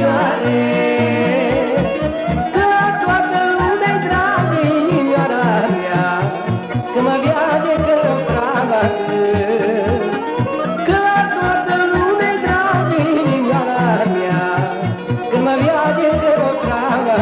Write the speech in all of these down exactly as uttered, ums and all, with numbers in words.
fecioare, că toată lumea-i drag inimioara mea, că mă viade că prava că toată lumea-i drag inimioara mea, că mă viade că prava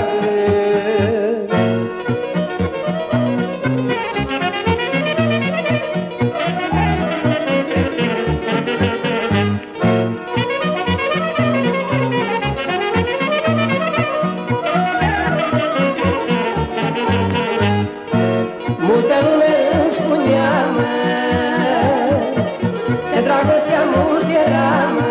multă lume îmi spunea, mă, că dragostea mult era, mă,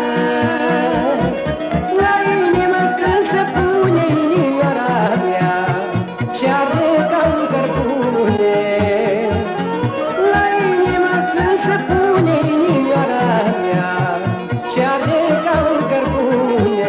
la inimă când se pune inimioara mea și arde ca un cărbune. La inimă când se pune inimioara mea și arde ca un cărbune.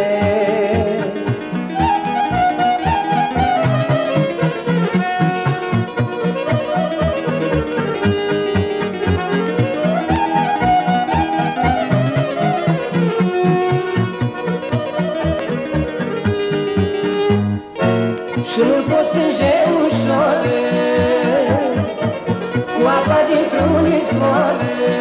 Și nu-l pot strânge ușor cu apa dintr-un izvor.